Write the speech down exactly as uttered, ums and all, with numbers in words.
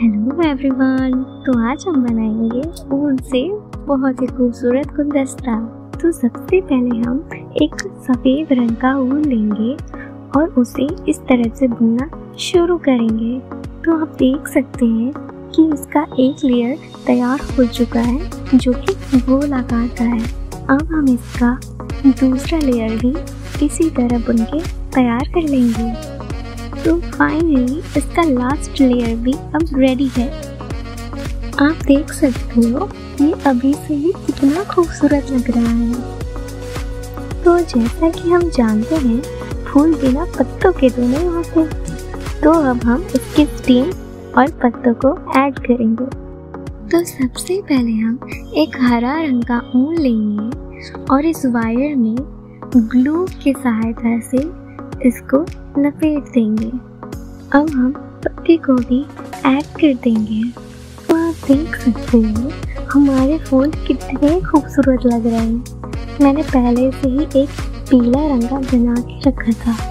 Hello everyone. तो आज हम बनाएंगे ऊन से बहुत ही खूबसूरत गुलदस्ता। तो सबसे पहले हम एक सफ़ेद रंग का ऊन लेंगे और उसे इस तरह से बुनना शुरू करेंगे। तो आप देख सकते हैं कि इसका एक लेयर तैयार हो चुका है जो कि गोल आकार का है। अब हम इसका दूसरा लेयर भी इसी तरह बुन के तैयार कर लेंगे। तो फाइनली इसका लास्ट लेयर भी अब रेडी है। आप देख सकते हो ये अभी से ही कितना खूबसूरत लग रहा है। तो जैसा कि हम जानते हैं फूल बिना पत्तों के तो नहीं होते, तो अब हम इसकी स्टेम और पत्तों को ऐड करेंगे। तो सबसे पहले हम एक हरा रंग का ऊन लेंगे और इस वायर में ग्लू की सहायता से इसको लपेट देंगे। अब हम पत्ती को भी ऐड कर देंगे। तो आप देख सकते हो हमारे फूल कितने खूबसूरत लग रहे हैं। मैंने पहले से ही एक पीला रंग का बना के रखा था।